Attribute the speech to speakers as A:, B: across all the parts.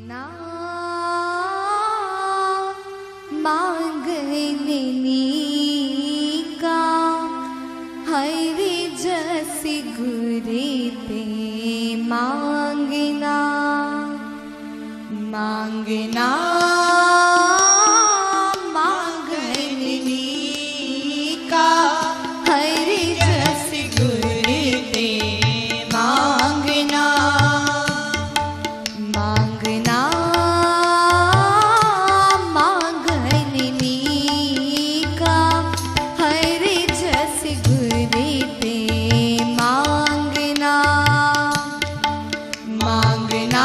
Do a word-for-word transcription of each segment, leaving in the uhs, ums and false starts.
A: ना मांगने का हरे जस गुरे ते मांगना मांगना मांगने का हरे जस गुरे ते मांगना मांगना मांगने का हरे जस गुरे ते मांगना मांगना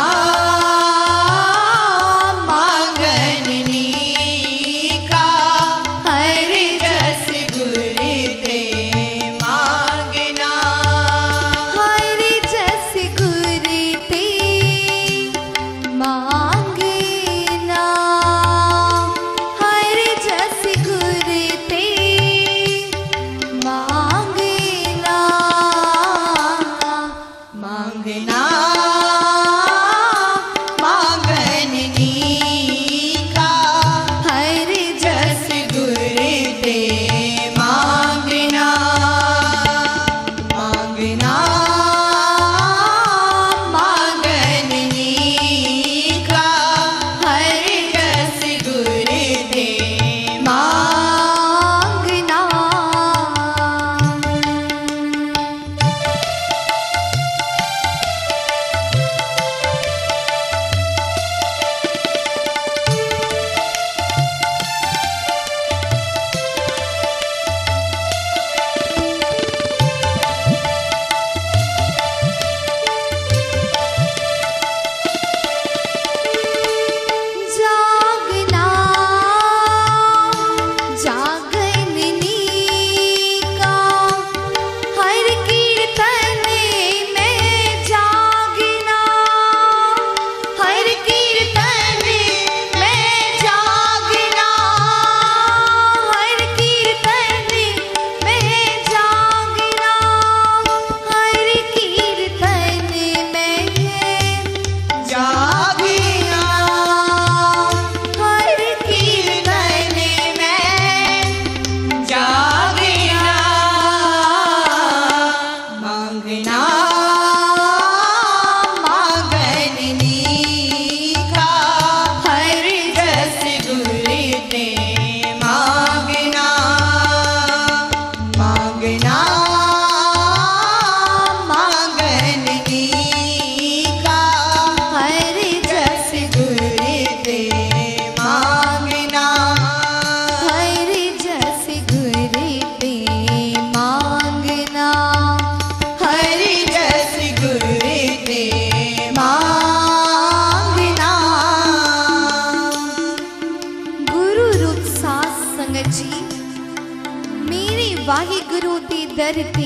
A: वाहिगुरु दी दर ते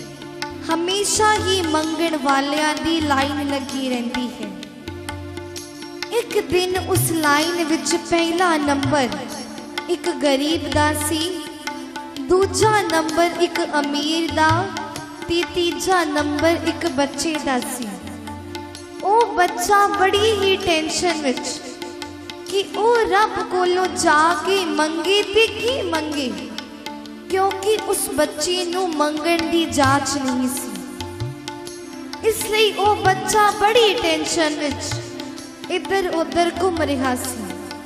A: हमेशा ही मंगण वालियां दी लाइन लगी रहती है। एक दिन उस लाइन विच पहला नंबर एक गरीब दा सी, दूजा नंबर एक अमीर दा ते तीजा नंबर एक बच्चे दा सी। ओ बच्चा बड़ी ही टेंशन विच कि ओ रब कोलों जाके मंगे ते की मंगे, क्योंकि उस बच्चे नू मंगण दी जाच नहीं सी। इसलिए वो बच्चा बड़ी टेंशन विच इधर उधर घूम रहा सी।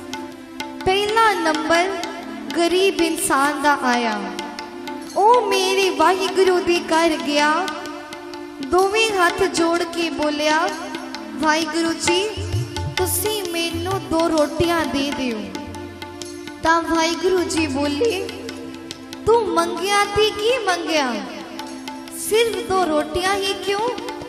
A: पहला नंबर गरीब इंसान दा आया, ओ मेरे वाहिगुरु दी घर गया, दोवें हाथ जोड़ के बोलिया, वाहिगुरु जी तुसी मैनू दो रोटियां दे दियो। ता वाहिगुरु जी बोले, तू मंगया थी की मंगया, सिर्फ दो रोटियां ही क्यों?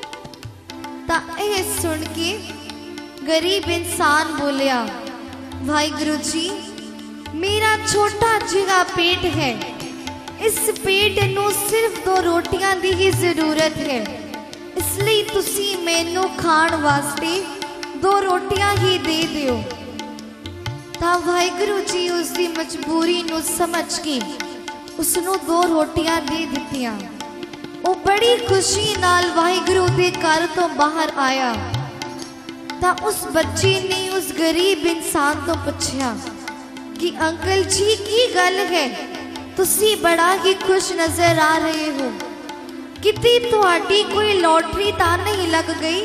A: ता ए सुन के गरीब इंसान बोलिया, वाहिगुरु जी मेरा छोटा जिहा पेट है, इस पेट नू सिर्फ दो रोटियां दी ही जरूरत है, इसलिए तुसी मैनू खाण वास्ते दो रोटियां ही दे दियो। ता वाहिगुरु जी उसकी मजबूरी नू समझ के उसनों दो रोटियां दे दित्तियां। वो बड़ी खुशी नाल वाहिगुरु दे घर तो बाहर आया ਤਾਂ ਉਸ ਬੱਚੀ ਨੇ ਉਸ ਗਰੀਬ ਇਨਸਾਨ ਤੋਂ ਪੁੱਛਿਆ कि अंकल जी की गल है, तुसी बड़ा ही खुश नजर आ रहे हो, किती तुहाडी कोई लॉटरी ता नहीं लग गई?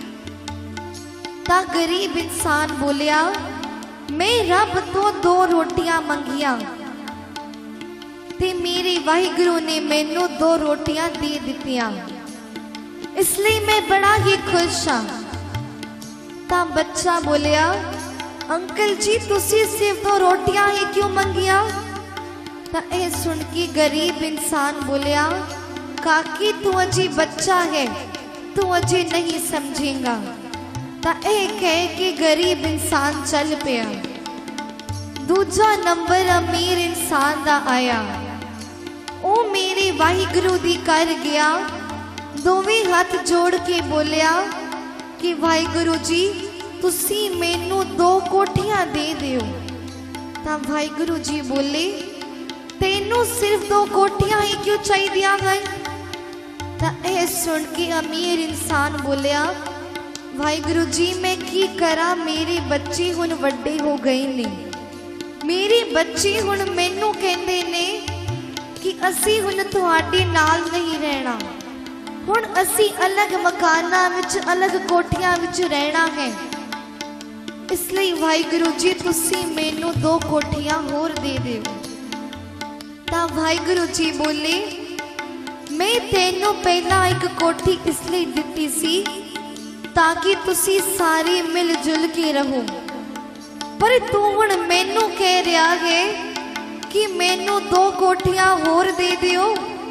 A: ता गरीब इंसान बोलिया, मैं रब तो दो रोटियां मंगिया ते मेरे वाहिगुरु ने मैनू दो रोटियां दे दित्तियां, इसलिए मैं बड़ा ही खुश हाँ। ता बच्चा बोलिया, अंकल जी तुसी सिर्फ दो रोटियां ही क्यों मंगिया? ता ए सुन के गरीब इंसान बोलिया, काकी तू अजी बच्चा है, तू अजी नहीं समझेगा। ता ए कह के गरीब इंसान चल पिया। दूजा नंबर अमीर इंसान दा आया, ओ मेरे वाहिगुरु दी कर गया, दोवें हाथ जोड़ के बोलिया कि वाहिगुरु जी तुसी मैनू दो कोठियां दे दियो। ता वाहिगुरु जी बोले, तेनू सिर्फ दो कोठियां ही क्यों चाहिए हैं? ता ए सुन के अमीर इंसान बोलिया, वाहिगुरु जी मैं की करा, मेरे बच्चे हुण वड्डे हो गए ने, मेरे बच्चे हुण मैनू कहंदे ने कि असी हुण तुहाडे नाल नहीं रहना, हुण असी अलग मकाना विच अलग कोठियां विच रहना है, इसलिए वाहिगुरु जी तुसी मैनू दो कोठियां होर दे दिओ। ता वाहिगुरु जी बोले, मैं तेनू पहला एक कोठी इसलिए दिती सी ताकि तुसी सारे मिल जुल के रहो, पर तू हुण मैनू कह रहा है कि मैनू दो कोठियां होर दे दिओ।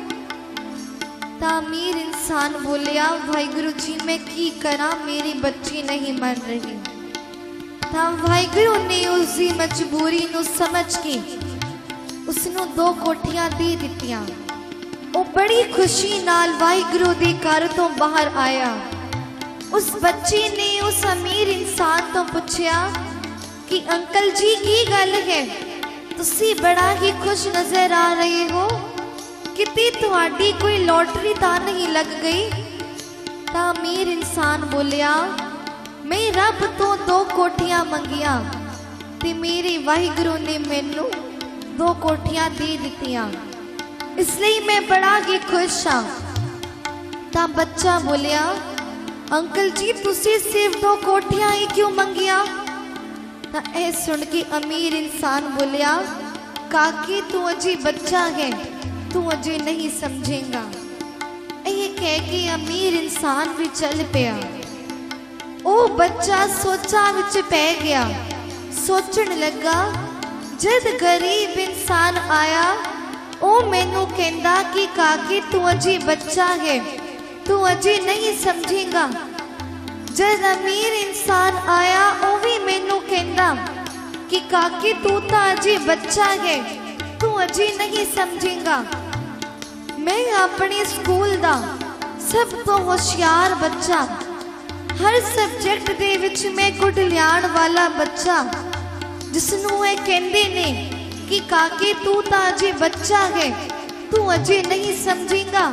A: ता अमीर इंसान बोलिया, वाहिगुरु जी मैं की करा, मेरी बच्ची नहीं मन रही। ता वाहिगुरु ने उसकी मजबूरी नू समझ के उसनू दो कोठियां दे दित्तियां। वो बड़ी खुशी नाल वाहिगुरु दे घर तो बाहर आया। उस बच्चे ने उस अमीर इंसान तो पूछया कि अंकल जी की गल है, तुसी बड़ा ही खुश नजर आ रहे हो, किती तुहाडी कोई लॉटरी ता नहीं लग गई? ता अमीर इंसान बोलिया, मैं रब तो दो कोठियां मंगिया ते मेरे वाहिगुरु ने मैनू दो कोठियां दे दित्तियां, इसलिए मैं बड़ा ही खुश हाँ। ता बच्चा बोलिया, अंकल जी तुसी सिर्फ दो कोठियां ही क्यों मंगिया? ता ए सुन के अमीर इंसान बोलिया, काकी तू अजी बच्चा है, तू अजी नहीं समझेगा। ये कह के अमीर इंसान भी चल पिया। ओ बच्चा सोचा विच पै गया, सोचन लगा, जद गरीब इंसान आया ओ मैनू कहंदा कि काकी तू अजी बच्चा है, तू अजी नहीं समझेगा। जद अमीर इंसान आया ओ भी मैनू कहंदा कि काकी तू तो अजी बच्चा है, तू अजी नहीं समझेगा। मैं अपने स्कूल दा सब तो होशियार बच्चा, हर सबजैक्ट दे विच मैं गुड लियाण वाला बच्चा, जिसनू ये कहंदे ने कि काके तू तो अजे बच्चा है, तू अजे नहीं समझेगा।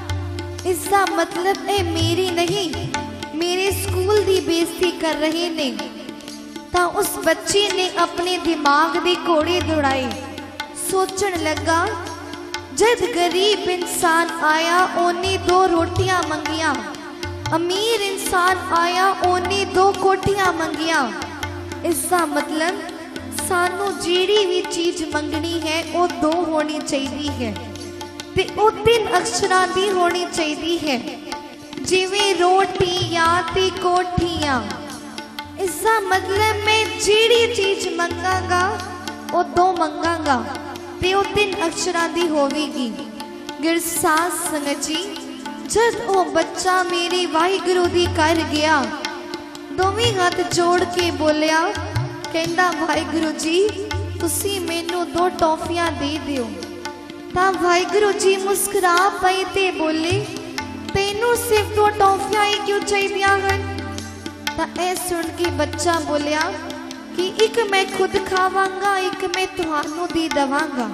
A: इसका मतलब ए मेरी नहीं, मेरे स्कूल दी बेइज्जती कर रहे ने। ता उस बच्चे ने अपने दिमाग दे घोड़े दौड़ाए, सोचन लगा, जद गरीब इंसान आया ओने दो रोटियां मंगिया, अमीर इंसान आया ओने दो कोठियां मंगिया। इसका मतलब सानू जीड़ी भी चीज मंगनी है वो दो होनी चाहिए है, ते वो तीन अक्षरां दी होनी चाहिए है, जिवें रोटियां ते कोठियां। इसका मतलब मैं जीड़ी चीज मंगांगा वो दो मंगांगा ते वो तीन अक्षरां दी होवेगी। गिरसास संगत जी, जद वो बच्चा मेरे वाहिगुरु दी कर गया, दोवें हाथ जोड़ के बोलिया, कहंदा वाहिगुरु जी तुसी मैनू दो टॉफियां दे दिओ। तां वाहिगुरु जी मुस्कुरा पए ते बोले, तेनू सिर्फ दो टॉफियां ही क्यों चाहिए हैं? तां ऐ सुन के बच्चा बोलिया कि एक मैं खुद खावांगा, एक मैं तुहानू दे दवांगा।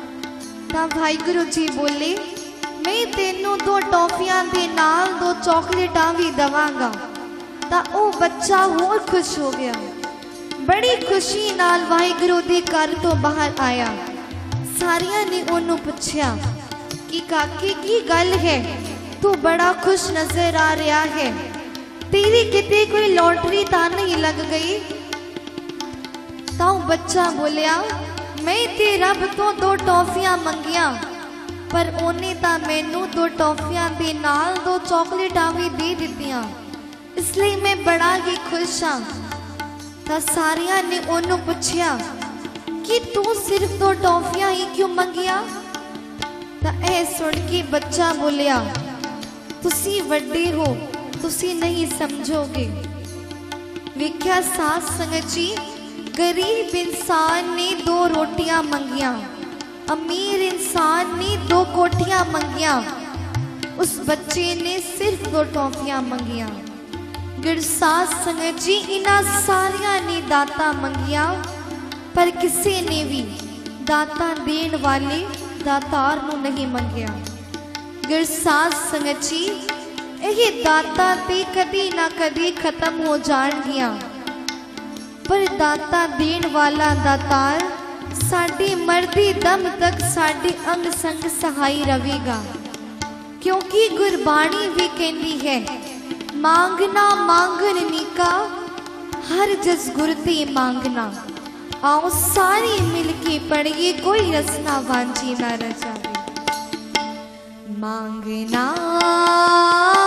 A: तां वाहिगुरु जी बोले, मैं तेनू दो टॉफियां दे नाल दो चॉकलेटां भी दवांगा। ਤਾਂ ਉਹ ਬੱਚਾ ਹੋਰ ਖੁਸ਼ ਹੋ ਗਿਆ। बड़ी खुशी नाल वाहिगुरु दे घर तो बाहर आया। सारियां ने ओनू पूछया कि काके की गल है, तू बड़ा खुश नजर आ रहा है, तेरी किते कोई लॉटरी ता नहीं लग गई? ताऊ बच्चा बोलिया, मैं ते रब तो दो टॉफियां मंगिया, पर ओने ता मैनू दो टॉफियां दे नाल दो चॉकलेटां भी दे दित्तियां, इसलिए मैं बड़ा ही खुश हाँ। तो सारिया ने ओनू पूछया कि तू सिर्फ दो टॉफियां ही क्यों मंगिया? तो ऐ सुन के बच्चा बोलिया, तुसी वड्डे हो, तुसी नहीं समझोगे। विख्या सास संगत जी, गरीब इंसान ने दो रोटियां मंगिया, अमीर इंसान ने दो कोठियां मंगिया, उस बच्चे ने सिर्फ दो टॉफियां मंगिया। गिरसास संगत जी, इन्हां सारियां ने दाता मंगिया, पर किसी ने भी दाता देण वाले दातार नूं नहीं मंगिया। गिरसास संगत जी, यह दाता ते कदी ना कदी खत्म हो जाणगियां, पर दाता देण वाला दातार साडी मरदी दम तक साडे अंग संग सहाई रहेगा, क्योंकि गुरबाणी भी कहती है, मांगना मांगन नीका, हर जस गुरते मांगना। आओ सारी मिलके पढ़िए, कोई रसना वांझी ना रह जाए। मांगना